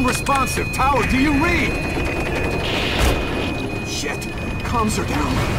Unresponsive. Tower, do you read? Shit. Comms are down.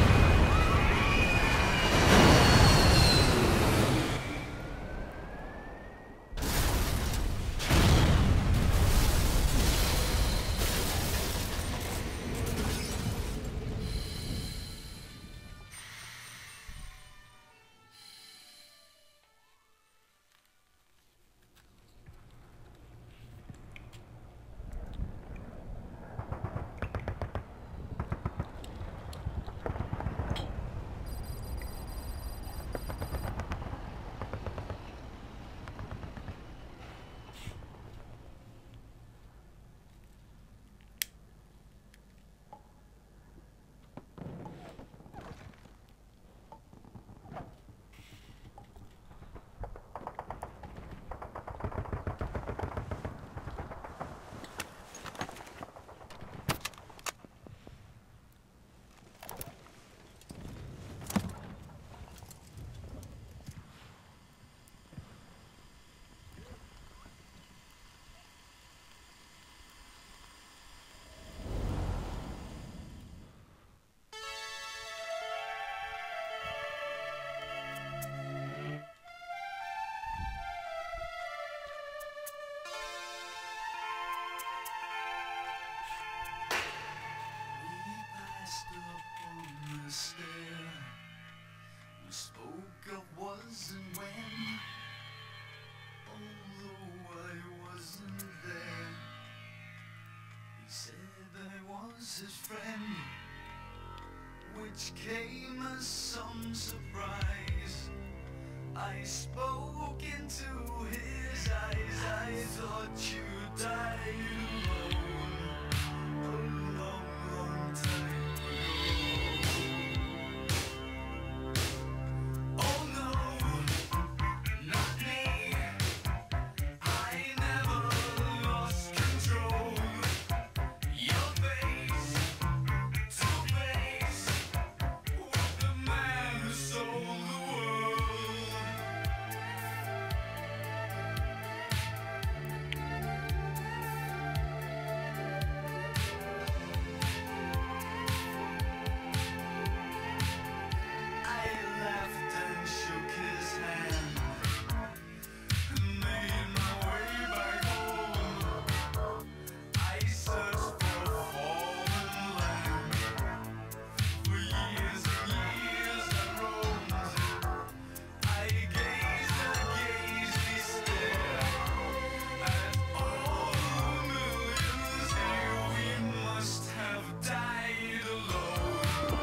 His friend, which came as some surprise. I spoke into his eyes. I thought you died alone a long, long time ago. Oh no, not me. I never lost control. Your face to face with the man who sold the world. I laughed and shook his hand and made my way back home. I searched for a foreign land. For years and years I roamed. I gazed stare at all the millions here. We must have died alone.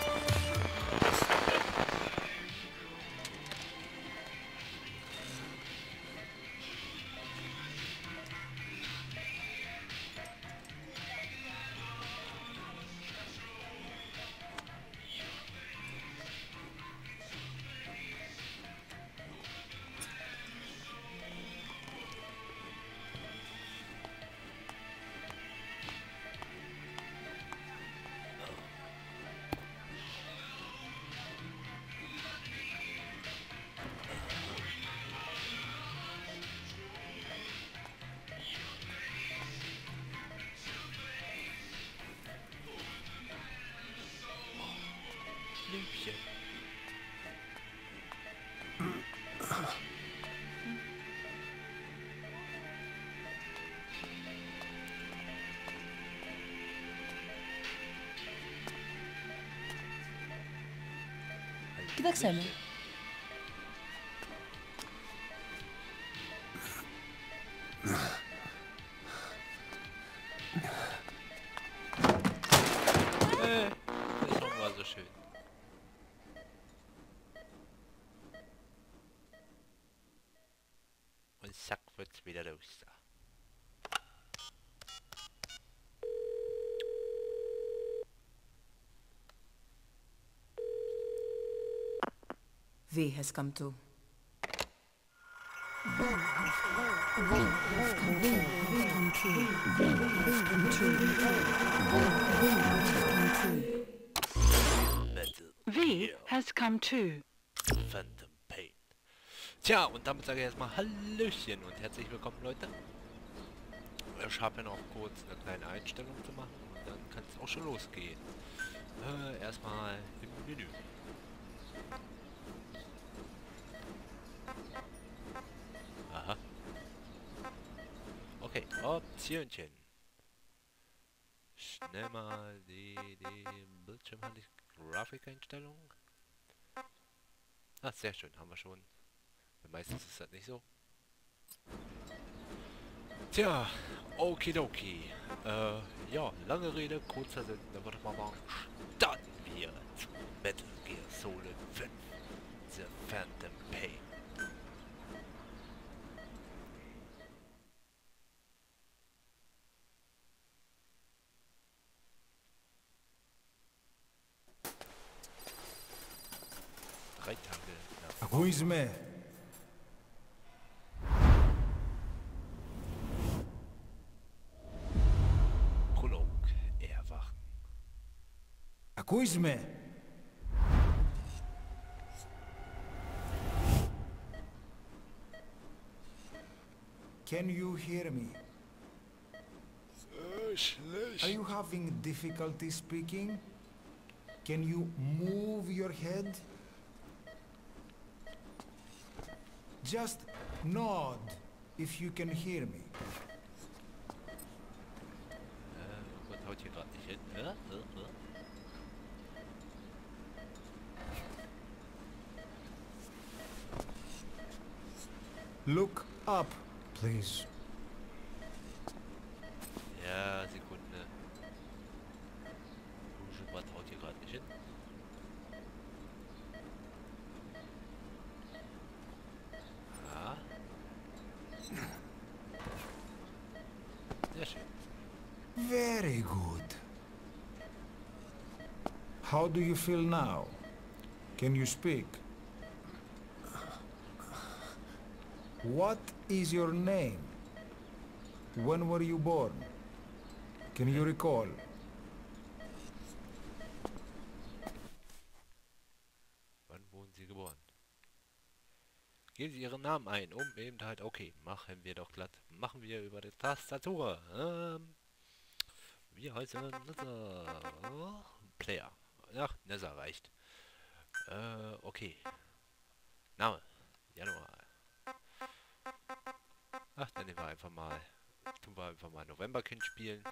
Blümchen. Que tak chcemy? Der Song war so schön. Und zack wird's wieder los da. V has come to. V has come to. Phantom Pain. Tja, und damit sage ich erstmal Hallöchen und herzlich willkommen, Leute. Ich habe ja noch kurz eine kleine Einstellung zu machen und dann kann es auch schon losgehen. Erstmal im Menü. Aha. Okay, Optionchen. Schnell mal die Bildschirm hatte ich Grafikeinstellung. Ah, sehr schön, haben wir schon. Meistens ist das nicht so. Tja, okidoki. Ja, lange Rede, kurzer Sinn. Da würde man mal starten wir zu Metal Gear Solid 5. The Phantom Pain. Drei Tage nach Who is me? Prolog erwachen. Who is me? Can you hear me? Schlecht. Are you having difficulty speaking? Can you move your head? Just nod if you can hear me. Irgendwas haut hier gerade nicht hin. Look up, please. Ja, Sekunde. Was haut hier gerade nicht hin? Ja. Sehr schön. Very good. How do you feel now? Can you speak? What is your name? When were you born? Can you recall? Wann wurden Sie geboren? Geben Sie Ihren Namen ein, um eben halt, okay, machen wir doch glatt. Machen wir über die Tastatur. Wir heißen Player. Ach, Nether reicht. Okay. Name. Januar. Ach, dann nehmen wir einfach mal. Tun wir einfach mal Novemberkind spielen.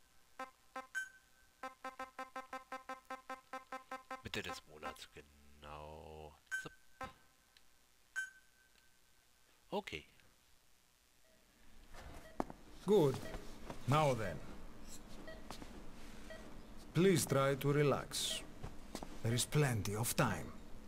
Mitte des Monats, genau. So. Okay. Good. Now then. Please try to relax. There is plenty of time.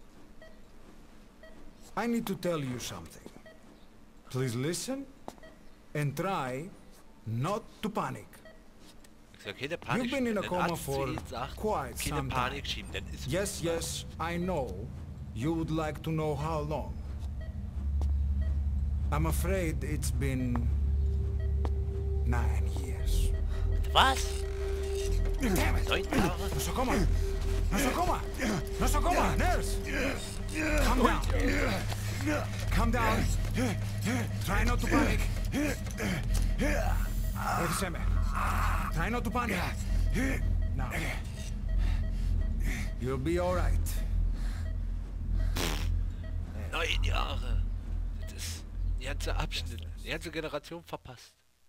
I need to tell you something. Please listen and try not to panic. Ich sag, keine Panik You've been in a schieben. coma Wenn Arzt zu for Ihnen sagt, quite keine some Panik time. schieben, dann ist Yes, yes, I know. You would like to know how long. I'm afraid it's been 9 years. Was? Damn it! 9 Jahre? Nosocoma! Nosocoma! Nosocoma! Nurse! Calm down. Calm down. Try not to panic. Seme. Try not to panic. Now. You'll be all right. 9 Jahre. Das ist die ganze Abschnitt, die ganze Generation verpasst.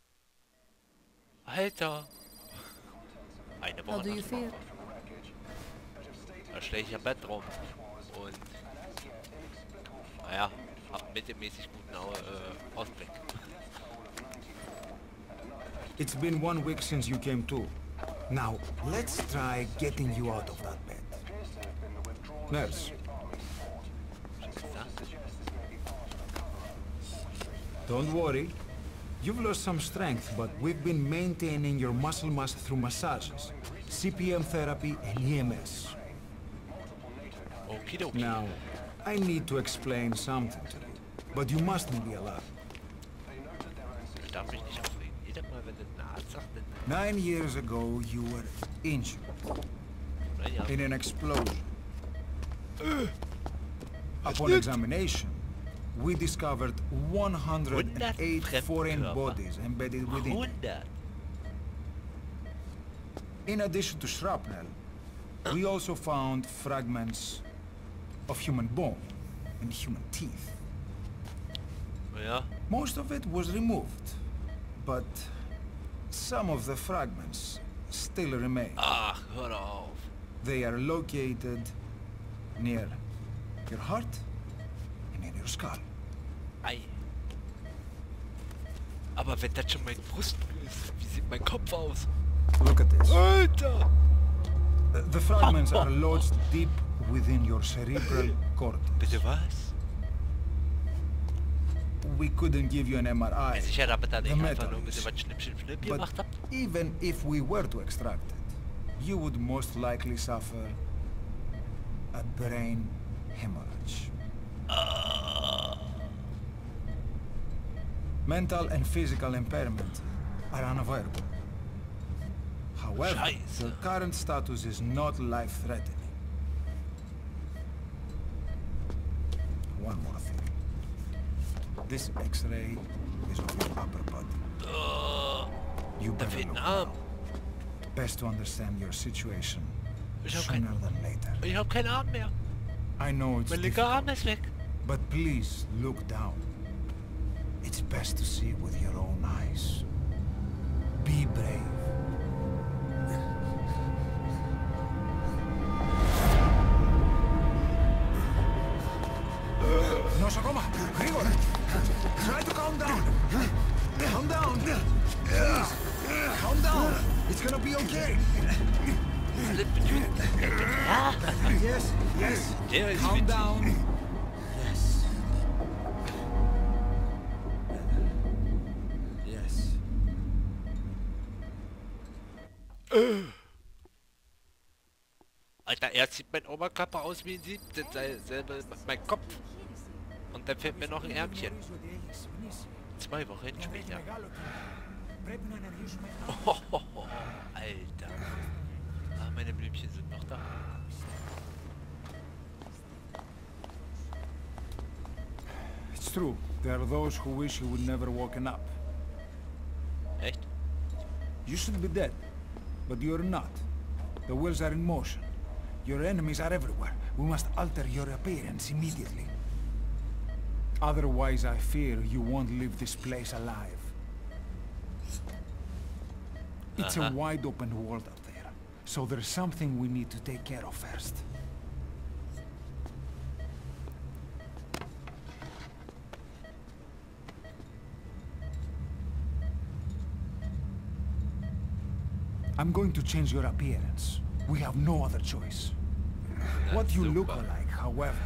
Alter. Eine How Woche do you nach feel? Da stelle ich ja Bett rum. Und naja, hab mittelmäßig guten Ausblick. It's been 1 week since you came to. Now, let's try getting you out of that bed. Nurse, don't worry. You've lost some strength, but we've been maintaining your muscle mass through massages, CPM therapy, and EMS. Okidoki. Now, I need to explain something to you, but you mustn't be alarmed. Ich darf mich nicht aufregen. Jedes Mal, wenn ein Arzt sagt, dann 9 years ago, you were injured 9 Jahre. in an explosion. Upon examination, we discovered 108 foreign Fremdkörper. bodies embedded within. 100. In addition to shrapnel, we also found fragments of human bone and human teeth. Ja. Most of it was removed, but some of the fragments still remain. Ach, hör doch auf. They are located near your heart and in your skull. Ei. Aber wenn das schon mein Brust ist, wie sieht mein Kopf aus? Look at this. Alter! The fragments are lodged deep within your cerebral cortex. Bitte was? We couldn't give you an MRI, Sicher, aber dann The nicht metal einfach nur ein bisschen is- was schnipp but gemacht habt? even if we were to extract it, you would most likely suffer a brain hemorrhage. Mental and physical impairment are unavoidable. However, Scheiße. your current status is not life-threatening. One more thing. This X-ray is of your upper body. You Da better fehlt ein look Arm. now. Best to understand your situation Ich hab sooner than later. Ich hab keinen Arm mehr. I know it's Mein linker difficult, Arm ist weg. but please look down. It's best to see with your own eyes. Be brave. Nosokoma, Grigor, try to calm down. Calm down. Please, calm down. It's gonna be okay. Alles bedrückt. Yes, yes. Der ist Calm witzig. down. Yes. Yes. Alter, erst sieht mein Oberkörper aus wie ein selbe mein Kopf. Und dann fehlt mir noch ein Ärmchen. 2 Wochen später. Oh, Alter. Ah, meine Blümchen sind noch da. It's true. There are those who wish you would never woken up. Echt? You should be dead, but you're not. The wheels are in motion. Your enemies are everywhere. We must alter your appearance immediately. Otherwise, I fear you won't leave this place alive. It's a wide open world out there, so there's something we need to take care of first. I'm going to change your appearance. We have no other choice. What you look super. like, however,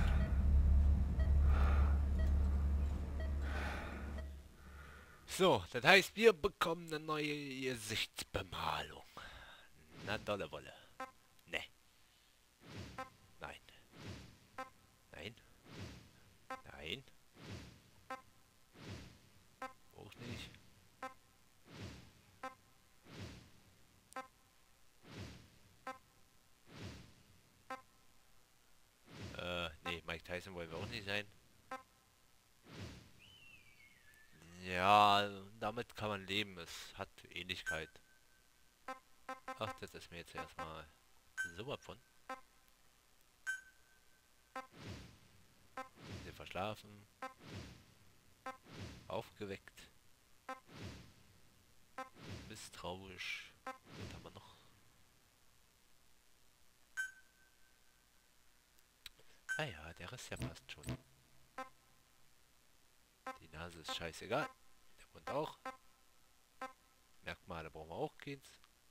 So, das heißt, wir bekommen eine neue Gesichtsbemalung. Na, dolle Wolle. Ne. Nein. Nein. Nein. Auch nicht. Nee, Mike Tyson wollen wir auch nicht sein. Ja, damit kann man leben. Es hat Ähnlichkeit. Ach, das ist mir jetzt erstmal sowas von. Wir verschlafen. Aufgeweckt. Misstrauisch. Was haben wir noch? Ah ja, der Rest ja passt schon. Die Nase ist scheißegal. Der Mund auch. Merkmale brauchen wir auch keins.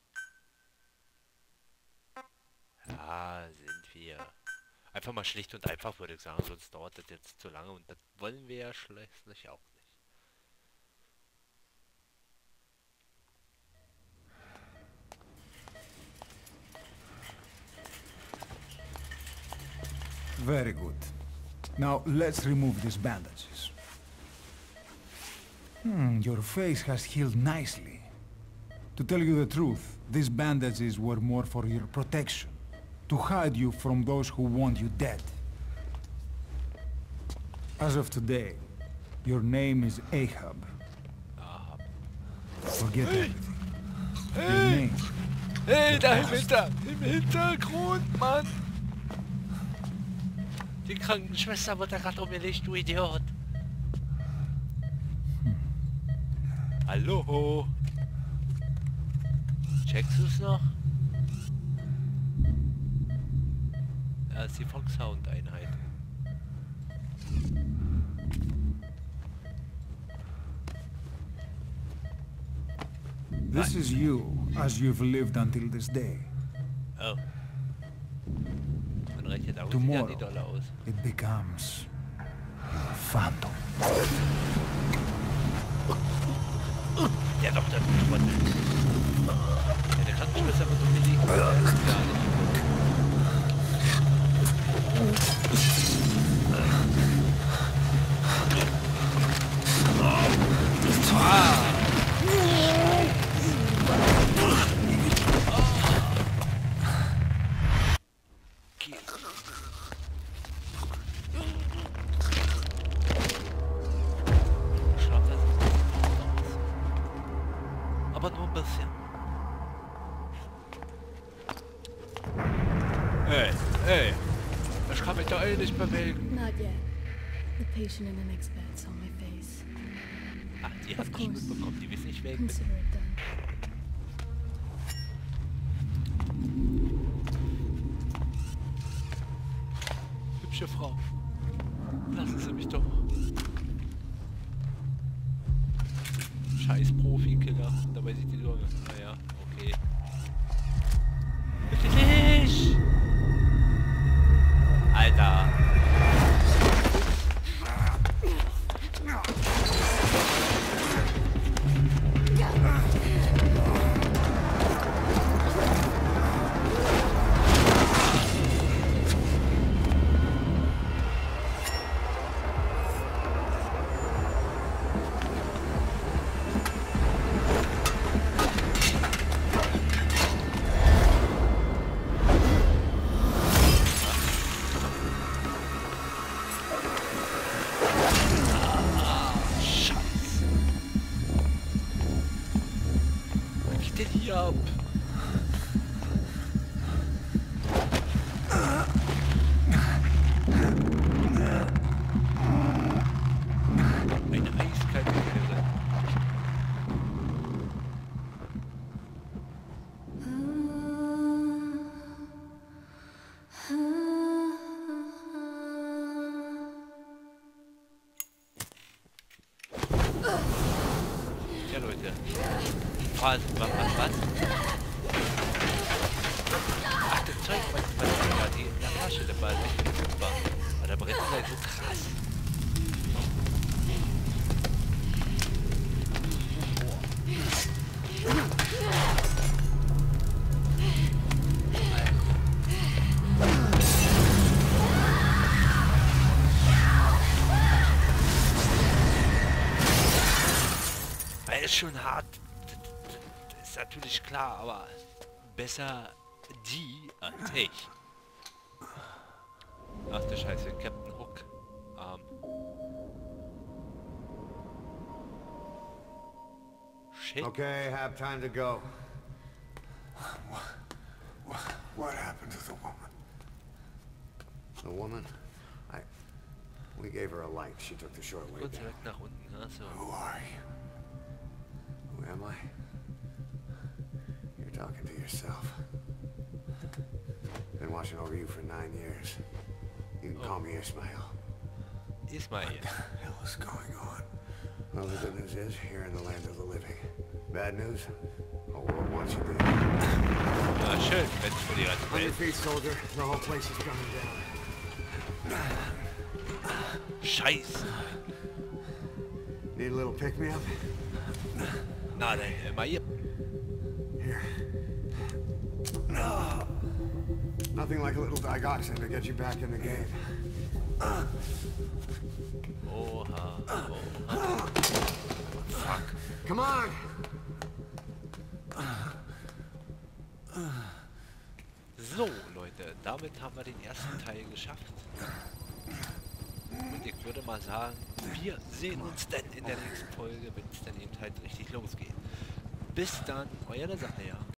Ja, sind wir. Einfach mal schlicht und einfach, würde ich sagen. Sonst dauert das jetzt zu lange und das wollen wir ja schließlich auch nicht. very good. Now let's remove these bandages. Your face has healed nicely. To tell you the truth, these bandages were more for your protection. To hide you from those who want you dead. As of today, Your name is Ahab. Ahab. Forget everything. Your Hey! name. Hey, da im Hintergrund, Mann! Die Krankenschwester wird da gerade umgelegt, du Idiot! Hallo? Checkst du's noch? Ja, ist die Foxhound-Einheit. This is you, as you've lived until this day. Oh. Man rechnet auch, sieht ja Tomorrow, nicht doll aus. it becomes Phantom. Der Doktor Trottel. Ja, der Krankenschwester wird umgelegt. Gar nicht. Aber nur ein bisschen. Ey, ich kann mich da nicht bewegen. Not yet. The patient and an expert saw my face. Ach, die haben nicht mitbekommen, die wissen nicht, wer ich bin. Consider it done. Hübsche Frau. Lassen Sie mich doch. Scheiß Profi-Killer. Dabei sieht die Sorge. Naja, okay. Bitte nicht! Alter. Ab. Eine eiskalte Quelle. Ja, Leute. Was? Ach, das Zeug, was da die in der Flasche dabei ist, super. Aber der brennt halt so krass. Er ist schon hart. Das ist natürlich klar, aber besser die als ich. Ach du Scheiße, Captain Hook. Shit. Okay, have time to go. What happened to the woman? The woman? We gave her a light. She took the short way Kurz down. weg nach unten, also. Who are you? Who am I? You're talking to yourself. Been watching over you for 9 years. You can call me Ismail. Ismail. What the hell is going on? Well, the good news is, you're in the land of the living. Bad news? Whole world wants you dead. Ah, schön, wenn es für die ganze On your Welt. feet, soldier. The whole place is coming down. Scheiße. Need a little pick-me-up? Na, dann immer hier. Here. Nothing like a little digoxin to get you back in the game. Oha, oha. Fuck. Come on! So, Leute, damit haben wir den ersten Teil geschafft. Und ich würde mal sagen, wir sehen uns dann in der nächsten Folge, wenn es dann eben halt richtig losgeht. Bis dann, euer Sache, ja.